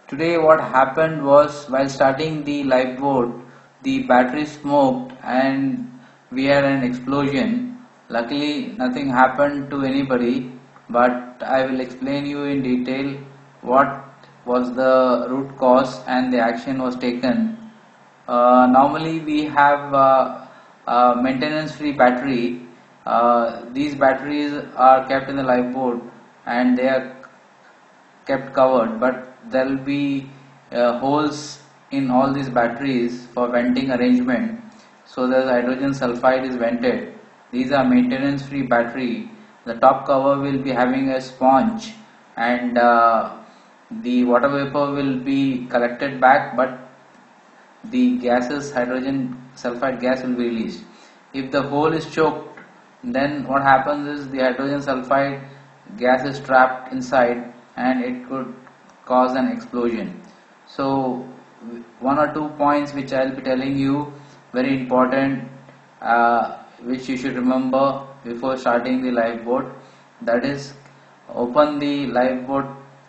Today what happened was, while starting the lifeboat, the battery smoked and we had an explosion. Luckily nothing happened to anybody, but I will explain you in detail what was the root cause and the action was taken. Normally we have a maintenance free battery. These batteries are kept in the lifeboat and they are kept covered, but there will be holes in all these batteries for venting arrangement, so the hydrogen sulfide is vented. These are maintenance free battery. The top cover will be having a sponge, and the water vapor will be collected back, but the gases, hydrogen sulfide gas, will be released. If the hole is choked, then what happens is the hydrogen sulfide gas is trapped inside and it could cause an explosion. So one or two points which I will be telling you, very important, which you should remember before starting the lifeboat. That is, open the lifeboat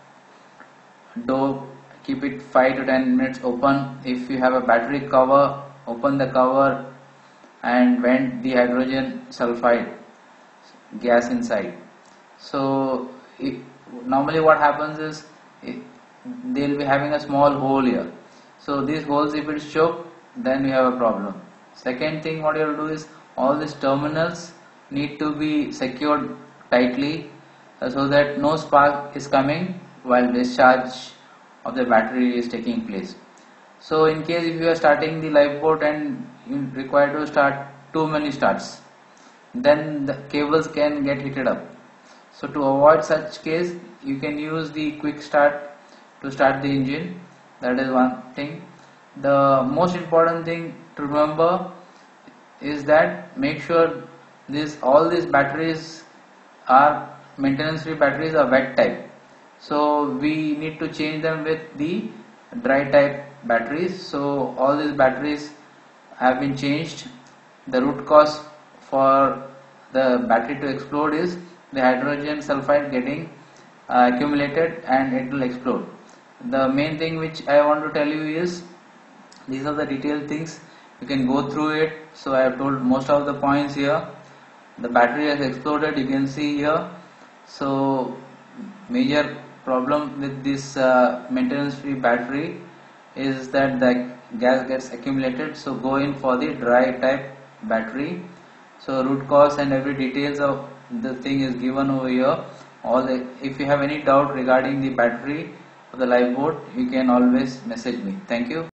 door, keep it 5 to 10 minutes open. If you have a battery cover, open the cover and vent the hydrogen sulfide gas inside. So normally what happens is they will be having a small hole here. So these holes, if it's choked, then you have a problem. Second thing what you have to do is, all these terminals need to be secured tightly so that no spark is coming while discharge of the battery is taking place. So in case if you are starting the lifeboat and you require to start too many starts, then the cables can get heated up. So to avoid such case, you can use the quick start to start the engine. That is one thing. The most important thing to remember is that make sure all these batteries are maintenance free batteries, are wet type. So we need to change them with the dry type batteries. So all these batteries have been changed. The root cause for the battery to explode is the hydrogen sulfide getting accumulated and it will explode. The main thing which I want to tell you is, these are the detailed things, you can go through it. So I have told most of the points here. The battery has exploded, you can see here. So major problem with this maintenance free battery is that the gas gets accumulated. So go in for the dry type battery. So root cause and every details of the thing is given over here. If you have any doubt regarding the battery of the lifeboat, you can always message me. Thank you.